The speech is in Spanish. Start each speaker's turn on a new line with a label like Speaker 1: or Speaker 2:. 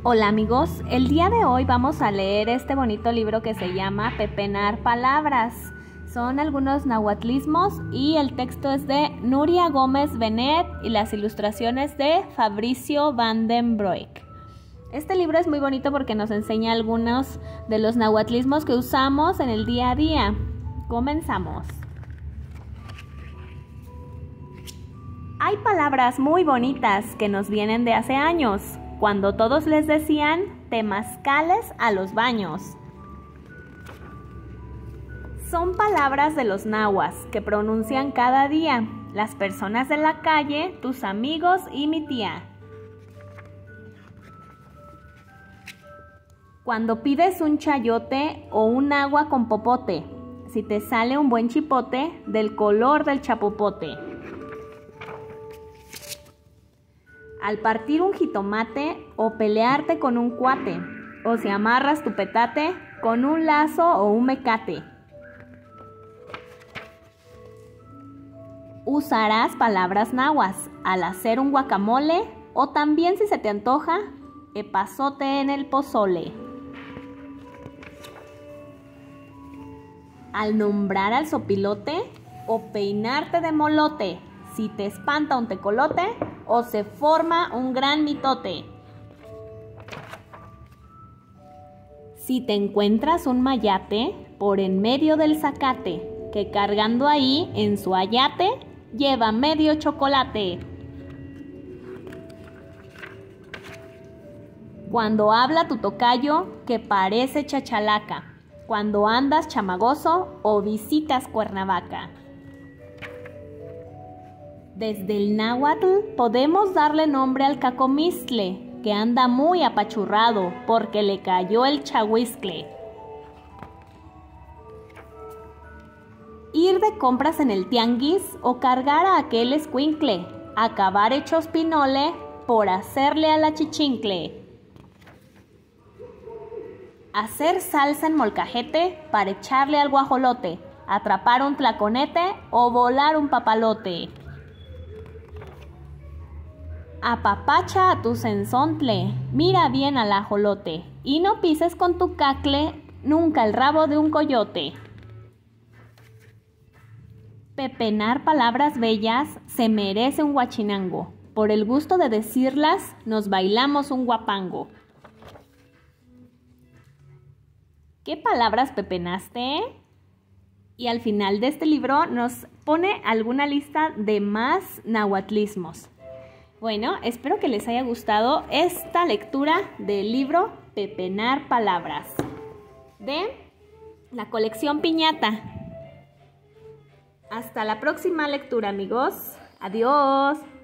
Speaker 1: Hola amigos, el día de hoy vamos a leer este bonito libro que se llama Pepenar Palabras. Son algunos nahuatlismos y el texto es de Nuria Gómez Benet y las ilustraciones de Fabricio van den Broek. Este libro es muy bonito porque nos enseña algunos de los nahuatlismos que usamos en el día a día. Comenzamos. Hay palabras muy bonitas que nos vienen de hace años, cuando todos les decían temazcales a los baños. Son palabras de los nahuas que pronuncian cada día las personas de la calle, tus amigos y mi tía. Cuando pides un chayote o un agua con popote, si te sale un buen chipote del color del chapopote. Al partir un jitomate o pelearte con un cuate, o si amarras tu petate con un lazo o un mecate. Usarás palabras nahuas al hacer un guacamole o también si se te antoja, epazote en el pozole. Al nombrar al sopilote o peinarte de molote, si te espanta un tecolote o se forma un gran mitote. Si te encuentras un mayate por en medio del zacate, que cargando ahí en su ayate lleva medio chocolate. Cuando habla tu tocayo que parece chachalaca, cuando andas chamagoso o visitas Cuernavaca. Desde el náhuatl podemos darle nombre al cacomistle, que anda muy apachurrado porque le cayó el chahuiscle. Ir de compras en el tianguis o cargar a aquel escuincle, acabar hechos pinole por hacerle a la chichincle. Hacer salsa en molcajete para echarle al guajolote, atrapar un tlaconete o volar un papalote. Apapacha a tu sensontle, mira bien al ajolote, y no pises con tu cacle nunca el rabo de un coyote. Pepenar palabras bellas se merece un huachinango, por el gusto de decirlas nos bailamos un guapango. ¿Qué palabras pepenaste? Y al final de este libro nos pone alguna lista de más nahuatlismos. Bueno, espero que les haya gustado esta lectura del libro Pepenar Palabras de la colección Piñata. Hasta la próxima lectura, amigos. Adiós.